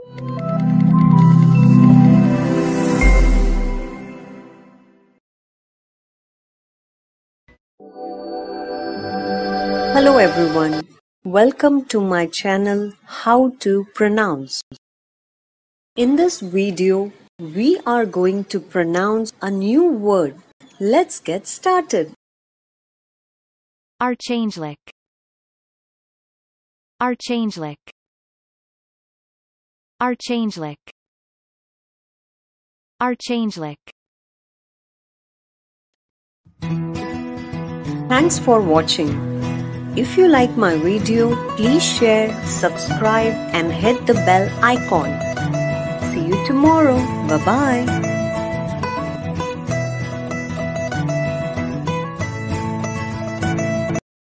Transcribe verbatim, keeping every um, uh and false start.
Hello everyone, welcome to my channel How to Pronounce. In this video, we are going to pronounce a new word. Let's get started. Archangelic. Archangelic. Archangelic. Archangelic. Thanks for watching. If you like my video, please share, subscribe and hit the bell icon. See you tomorrow. Bye-bye.